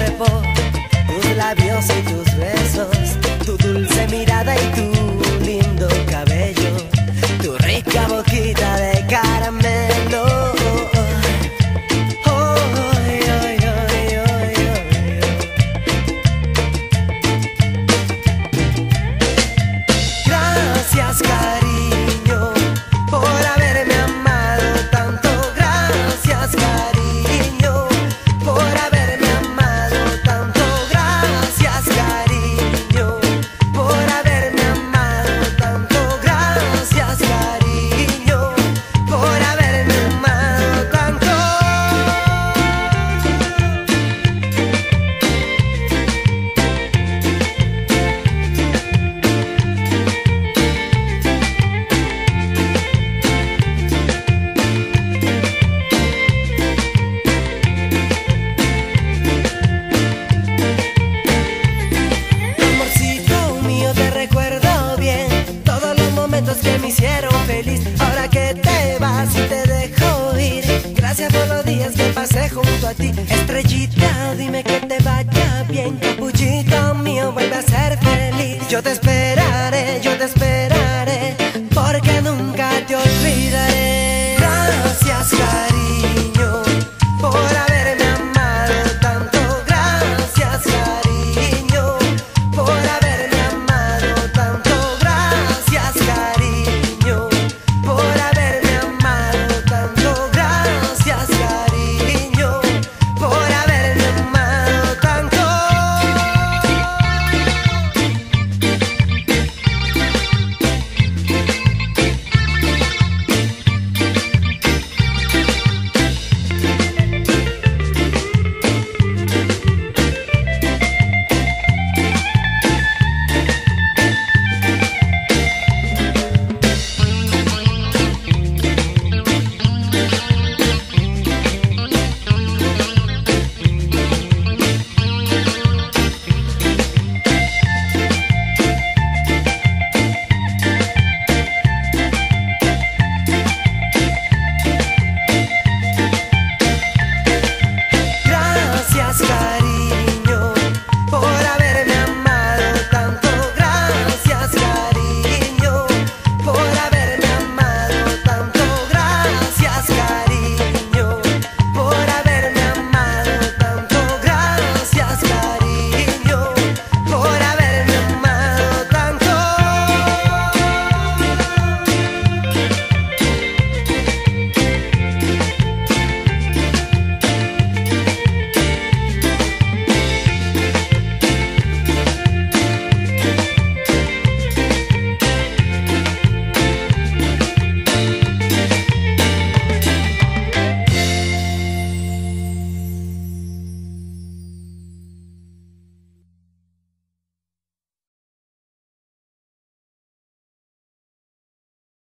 cuerpo, tus labios y tus besos, tu dulce mirada y tu lindo cabello, tu rica boquita de caramelo. Gracias, cariño, por haberme amado tanto. Gracias, cariño, por haberme amado tanto. Gracias, cariño, por haberme amado tanto. Gracias, cariño, por haberme amado tanto. Que me hicieron feliz. Ahora que te vas y te dejo ir, gracias por los días que pasé junto a ti. Estrellita, dime que te vaya bien.